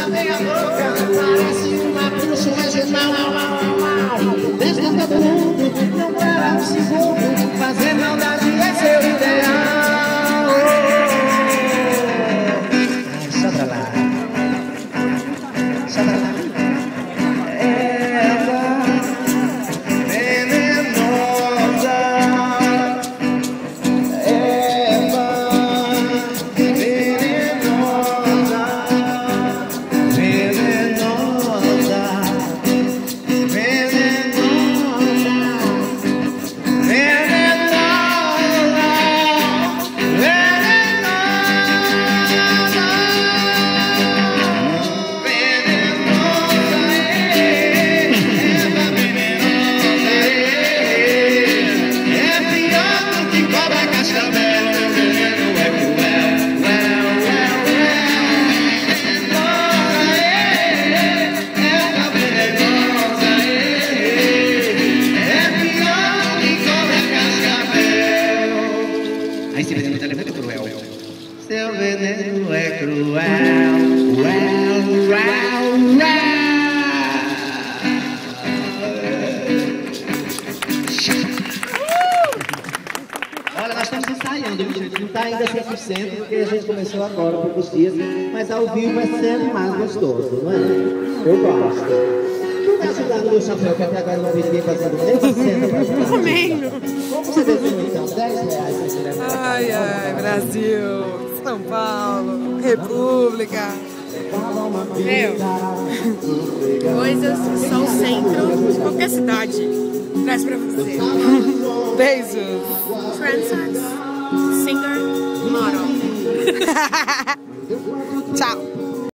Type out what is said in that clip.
na minha boca, parece uma bruxa regional. Desde todo mundo, não para um segundo, fazer maldade é seu ideal. Só pra lá. Só pra lá. Esse veneno dela é muito cruel. Seu veneno é cruel. Olha, nós estamos ensaiando, gente. Não está ainda 100%, porque a gente começou agora, por poucos dias. Mas ao vivo vai ser mais gostoso, não é? Eu gosto. Quem está ajudando o meu chapéu, que até agora não vi ninguém fazendo nenhuma cena para ajudar? Comendo. Como você decidiu, então? R$10 pra Ai, ai, Brasil, São Paulo, República. Meu, coisas que só o centro de qualquer cidade traz pra você. Beijos. Trendsetters, singer, model. Tchau.